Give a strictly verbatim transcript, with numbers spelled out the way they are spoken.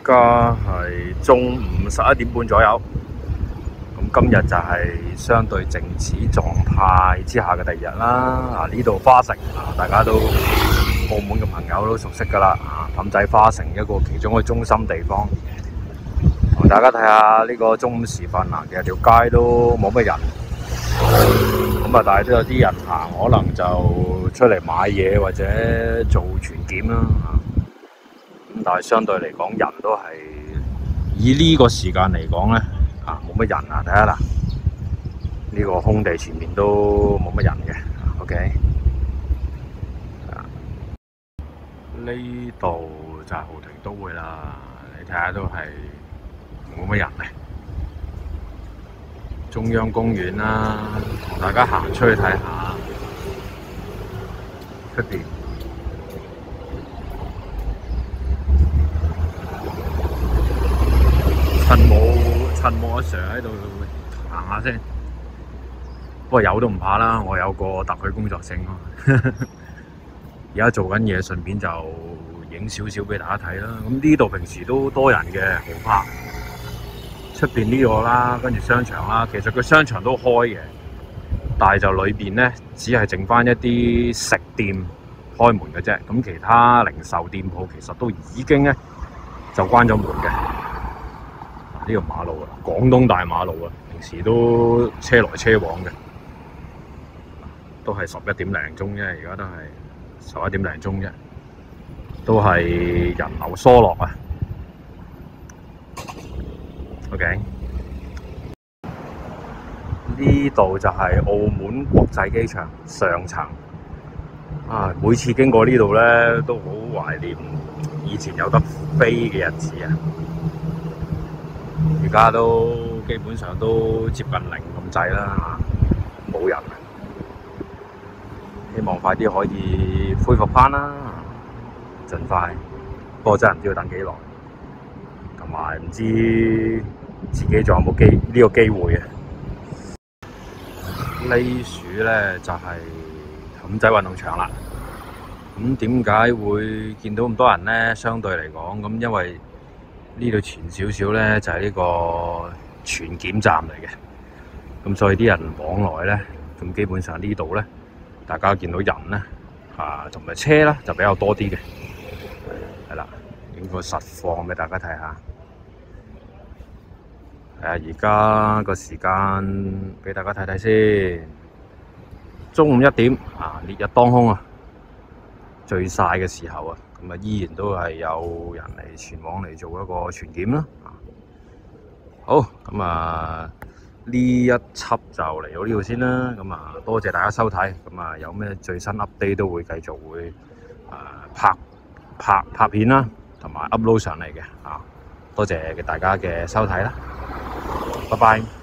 家係中午十一點半左右，咁今日就係相對靜止狀態之下嘅第二日啦。啊，呢度花城啊，大家都澳門嘅朋友都熟悉噶啦。啊，氹仔花城一個其中嘅中心地方，同大家睇下呢個中午時分啊，其實條街都冇乜人，咁啊，但係都有啲人行，可能就出嚟買嘢或者做全檢啦。咁但係相對嚟講，人都係以呢個時間嚟講咧，啊冇乜人啊！睇下啦，呢個空地前面都冇乜人嘅。OK， 呢度就係豪庭都會啦。你睇下都係冇乜人咧。中央公園啦，同大家行出去睇下出邊。趁冇趁冇阿 Sir 喺度行下先，不過有都唔怕啦，我有個特許工作證咯。而家做緊嘢，順便就影少少俾大家睇啦。咁呢度平時都多人嘅，好拍。出邊呢個啦，跟住商場啦，其實個商場都開嘅，但係就裏邊咧只係剩翻一啲食店開門嘅啫。咁其他零售店鋪其實都已經咧就關咗門嘅。呢個馬路啊，廣東大馬路啊，平時都車來車往嘅，都係十一點零鐘啫，而家都係十一點零鐘啫，都係人流疏落啊。OK， 呢度就係澳門國際機場上層啊！每次經過呢度咧，都好懷念以前有得飛嘅日子啊！而家都基本上都接近零咁滯啦，冇人。希望快啲可以恢復返啦，盡快。不過真係唔知要等幾耐，同埋唔知自己仲有冇機呢個機會啊！呢處咧就係氹仔運動場啦。咁點解會見到咁多人咧？相對嚟講，咁因為呢度前少少咧就係呢個全檢站嚟嘅，咁所以啲人往來咧，咁基本上呢度咧，大家見到人咧啊，同埋車啦就比較多啲嘅，係啦，影個實況俾大家睇下。誒，而家個時間俾大家睇睇先，中午一點啊，烈日當空啊，最曬嘅時候啊。咁啊，依然都係有人嚟前往嚟做一個全檢啦。好，咁啊呢一輯就嚟到呢度先啦。咁啊，多謝大家收睇。咁啊，有咩最新 update 都會繼續會啊拍拍拍片啦，同埋 upload 上嚟嘅啊。多謝大家嘅收睇啦，拜拜。